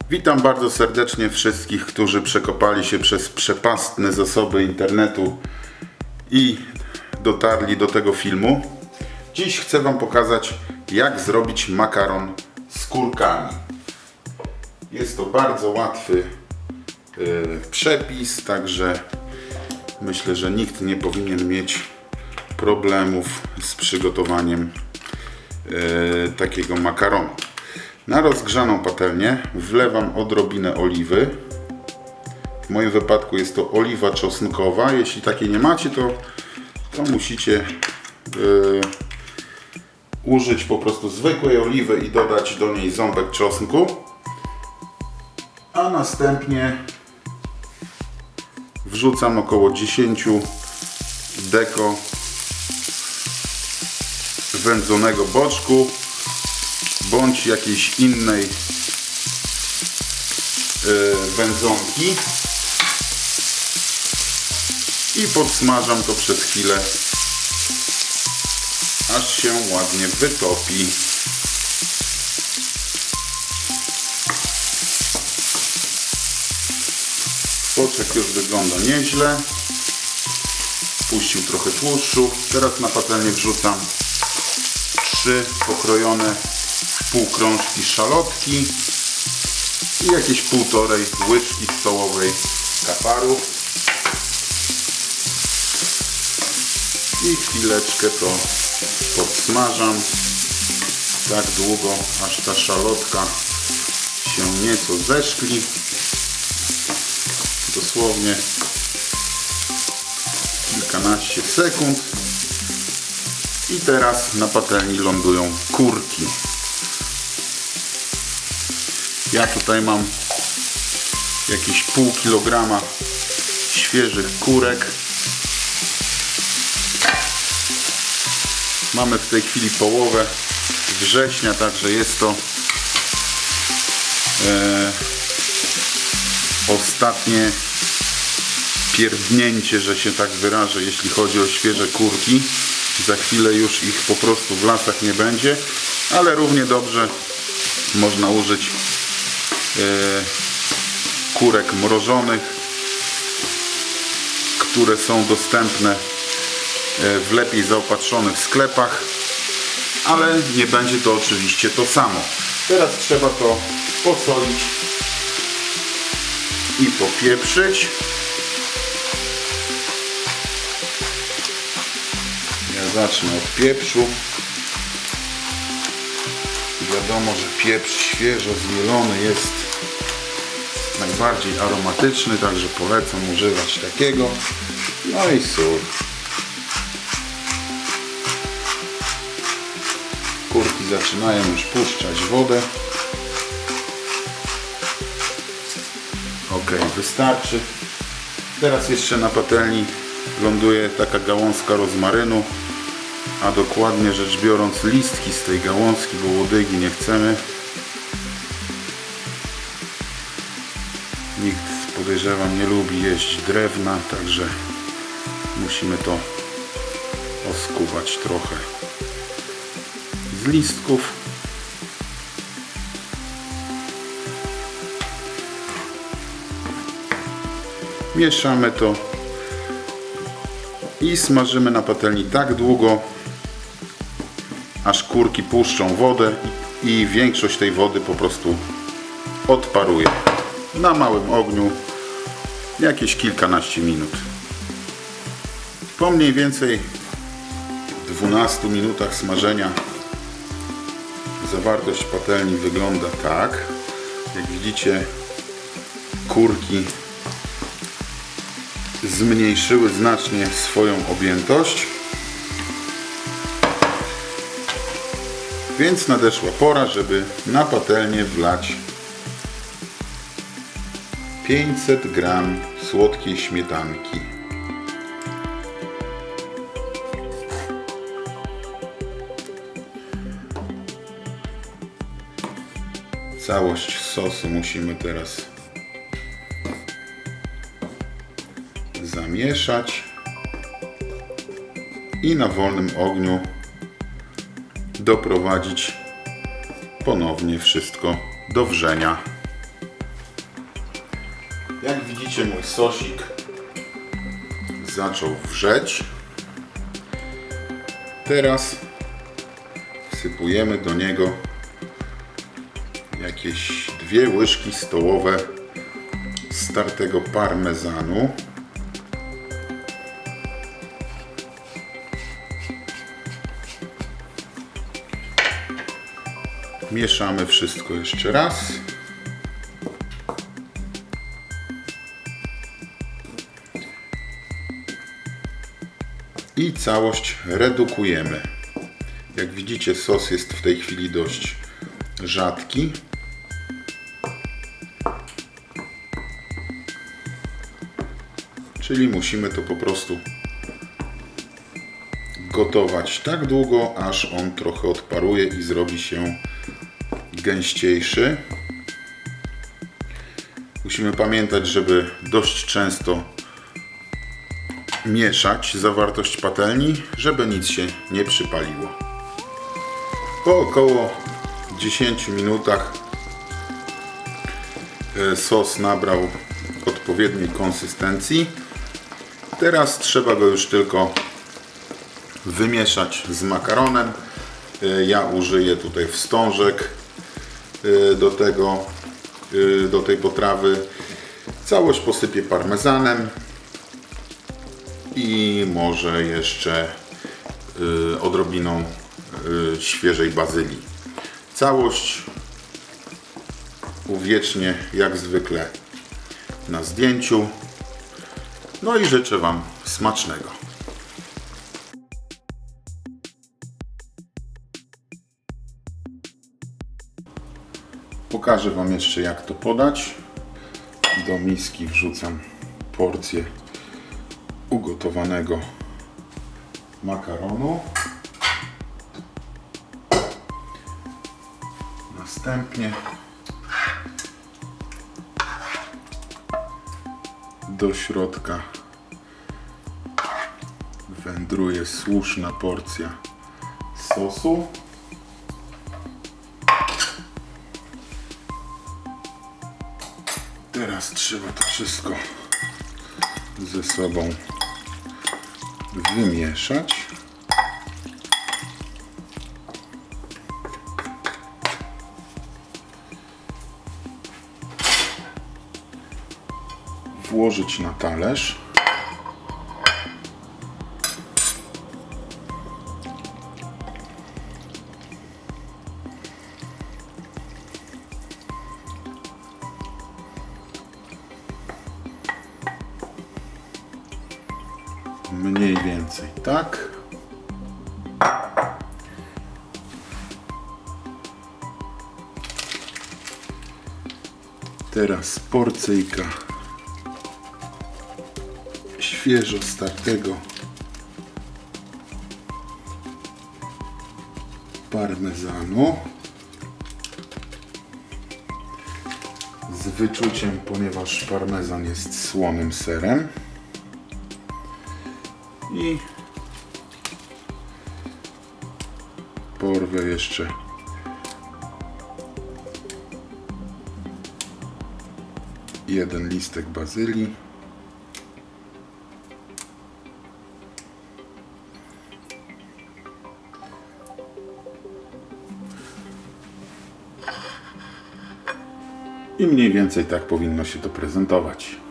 Witam bardzo serdecznie wszystkich, którzy przekopali się przez przepastne zasoby internetu i dotarli do tego filmu. Dziś chcę Wam pokazać, jak zrobić makaron z kurkami. Jest to bardzo łatwy przepis, także myślę, że nikt nie powinien mieć problemów z przygotowaniem takiego makaronu. Na rozgrzaną patelnię wlewam odrobinę oliwy. W moim wypadku jest to oliwa czosnkowa. Jeśli takiej nie macie, to musicie użyć po prostu zwykłej oliwy i dodać do niej ząbek czosnku. A następnie wrzucam około 10 deko wędzonego boczku bądź jakiejś innej wędzonki i podsmażam to przez chwilę, aż się ładnie wytopi. Boczek już wygląda nieźle, puścił trochę tłuszczu. Teraz na patelnię wrzucam 3 pokrojone w pół krążki szalotki i jakieś 1,5 łyżki stołowej kaparu i chwileczkę to podsmażam tak długo, aż ta szalotka się nieco zeszkli, dosłownie kilkanaście sekund. I teraz na patelni lądują kurki. Ja tutaj mam jakieś pół kilograma świeżych kurek. Mamy w tej chwili połowę września, także jest to ostatnie pierdnięcie, że się tak wyrażę, jeśli chodzi o świeże kurki. Za chwilę już ich po prostu w lasach nie będzie, ale równie dobrze można użyć kurek mrożonych, które są dostępne w lepiej zaopatrzonych sklepach, ale nie będzie to oczywiście to samo. Teraz trzeba to posolić i popieprzyć. Ja zacznę od pieprzu. Wiadomo, że pieprz świeżo zmielony jest najbardziej aromatyczny, także polecam używać takiego. No i sól. Kurki zaczynają już puszczać wodę. Ok, wystarczy. Teraz jeszcze na patelni ląduje taka gałązka rozmarynu, a dokładnie rzecz biorąc listki z tej gałązki, bo łodygi nie chcemy. Nikt, podejrzewam, nie lubi jeść drewna, także musimy to oskuwać trochę z listków. Mieszamy to i smażymy na patelni tak długo, aż kurki puszczą wodę i większość tej wody po prostu odparuje. Na małym ogniu jakieś kilkanaście minut. Po mniej więcej 12 minutach smażenia zawartość patelni wygląda tak. Jak widzicie, kurki zmniejszyły znacznie swoją objętość, więc nadeszła pora, żeby na patelnię wlać 500 g słodkiej śmietanki. Całość sosu musimy teraz zamieszać i na wolnym ogniu doprowadzić ponownie wszystko do wrzenia. widzicie, mój sosik zaczął wrzeć. Teraz wsypujemy do niego jakieś 2 łyżki stołowe startego parmezanu. Mieszamy wszystko jeszcze raz. I całość redukujemy. Jak widzicie, sos jest w tej chwili dość rzadki. Czyli musimy to po prostu gotować tak długo, aż on trochę odparuje i zrobi się gęściejszy. Musimy pamiętać, żeby dość często mieszać zawartość patelni, żeby nic się nie przypaliło. Po około 10 minutach sos nabrał odpowiedniej konsystencji. Teraz trzeba go już tylko wymieszać z makaronem. Ja użyję tutaj wstążek do tej potrawy. Całość posypię parmezanem i może jeszcze odrobiną świeżej bazylii. Całość uwiecznię jak zwykle na zdjęciu. No i życzę Wam smacznego. Pokażę Wam jeszcze, jak to podać. Do miski wrzucam porcję ugotowanego makaronu. Następnie do środka wędruje słuszna porcja sosu. Teraz trzeba to wszystko ze sobą wymieszać. Włożyć na talerz. Mniej więcej tak. Teraz porcyjka świeżo startego parmezanu z wyczuciem, ponieważ parmezan jest słonym serem. I porwę jeszcze jeden listek bazylii. I mniej więcej tak powinno się to prezentować.